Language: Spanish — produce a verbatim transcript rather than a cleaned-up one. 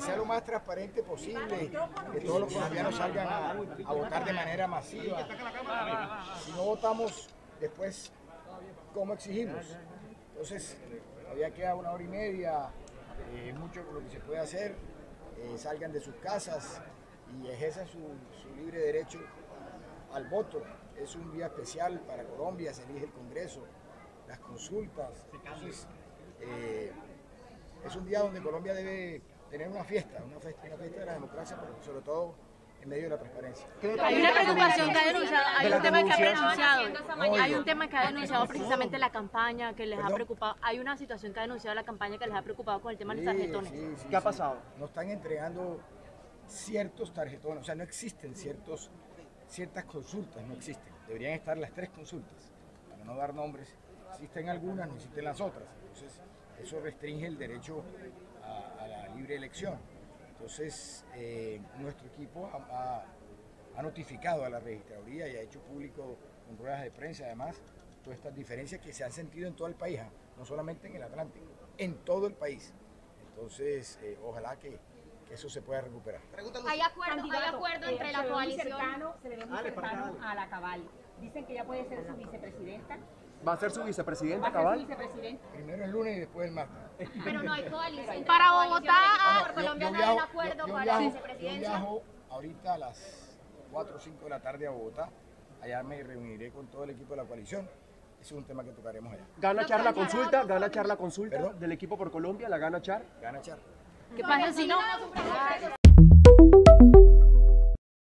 sea lo más transparente posible, que todos los colombianos salgan a, a votar de manera masiva. Si no votamos, después, ¿cómo exigimos? Entonces, todavía queda una hora y media, es eh, mucho lo que se puede hacer, eh, salgan de sus casas y ejerzan su, su libre derecho al voto. Es un día especial para Colombia, se elige el Congreso, las consultas. Entonces, eh, es un día donde Colombia debe tener una fiesta, una fiesta, una fiesta de la democracia, pero sobre todo en medio de la transparencia. Hay una preocupación que ha denunciado, hay un tema que ha denunciado, hay un tema que ha denunciado precisamente la campaña que les ha preocupado, hay una situación que ha denunciado la campaña que les ha preocupado con el tema de los tarjetones. Sí, sí, ¿Qué ha sí. pasado? Nos están entregando ciertos tarjetones, o sea, no existen ciertos, ciertas consultas, no existen. Deberían estar las tres consultas, para no dar nombres. Existen algunas, no existen las otras. Entonces, eso restringe el derecho a, a la libre elección. Entonces, eh, nuestro equipo ha, ha, ha notificado a la registraduría y ha hecho público con ruedas de prensa, además, todas estas diferencias que se han sentido en todo el país, no solamente en el Atlántico, en todo el país. Entonces, eh, ojalá que, que eso se pueda recuperar. ¿Hay acuerdo, ¿hay acuerdo entre la coalición? Cercano, se le ve muy cercano a la Cabal. Dicen que ella puede ser su vicepresidenta. ¿Va a ser su vicepresidenta, ¿Va a ser Cabal? su vicepresidenta? Primero el lunes y después el martes. Pero no hay coalición. Para Bogotá, Por Colombia no hay un acuerdo yo para viajo, la yo vicepresidencia. viajo ahorita a las cuatro o cinco de la tarde a Bogotá. Allá me reuniré con todo el equipo de la coalición. Ese es un tema que tocaremos allá. ¿Gana Char la consulta? ¿Gana Char la consulta ¿Perdón? del equipo por Colombia? ¿La gana Char? Gana Char. ¿qué pasa si no?